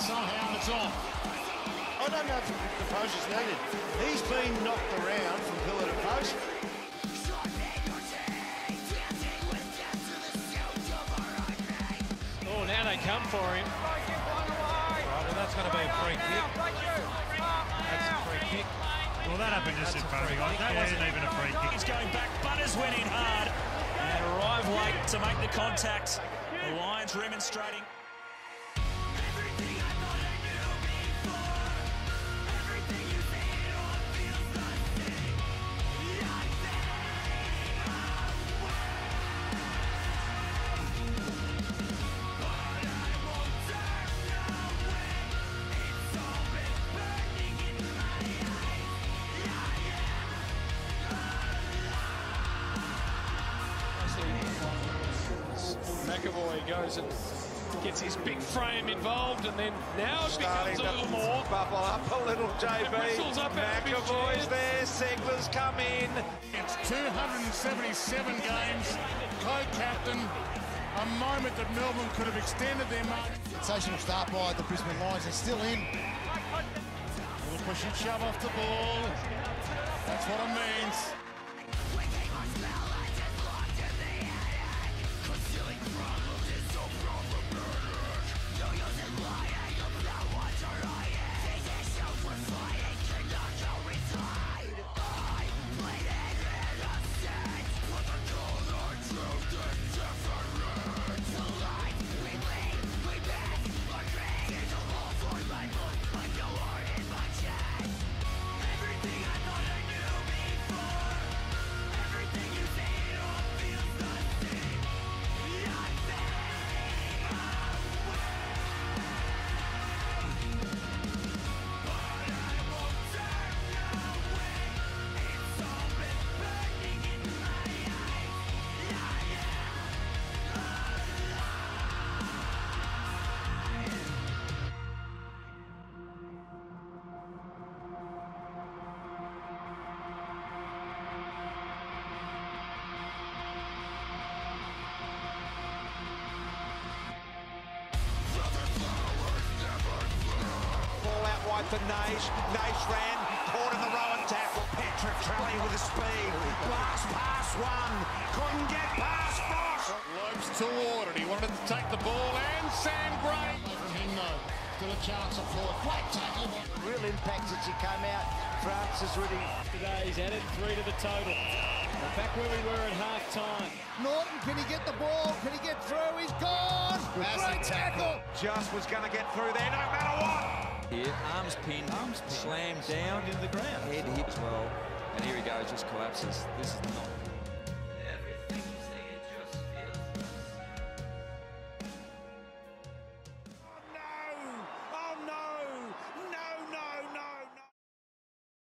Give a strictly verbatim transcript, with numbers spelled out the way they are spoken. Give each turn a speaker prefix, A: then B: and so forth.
A: somehow it's off.
B: I don't know if the post is needed. He's been knocked around from pillar to post.
C: Oh, now they come for him.
D: Right, well, that's going to be a free kick. That's a free kick.
E: Well, that happened just in front of me. That wasn't even a free kick.
F: He's going back. Butters went in hard and arrived late to make the contact. The Lions remonstrating.
C: McAvoy goes and gets his big frame involved, and then now it becomes a little more.
G: Bubble up a little, J B.
C: Whistles up
G: McAvoy's there, Segler's come in.
A: It's two hundred seventy-seven games, co-captain, a moment that Melbourne could have extended their march.
H: Sensational start by the Brisbane Lions, they're still in.
A: A little push and shove off the ball, that's what it means.
G: Wide for Naish. Naish ran, caught in the Rowan tackle. Petrichelli with the speed. Blast past one. Couldn't get past Bosch.
A: Lopes toward it. He wanted to take the ball, and Sam Gray.
H: From him though, still a chance of four. Great tackle.
B: Real impact since he came out. France is ready.
C: Today he's added three to the total. We're back where we were at half time.
H: Norton, can he get the ball? Can he get through? He's gone. Great tackle.
G: Just was going to get through there, no matter what.
I: Here, arms pinned, arms slammed down in the ground. Head hit as well, and here he goes, just collapses. This is not.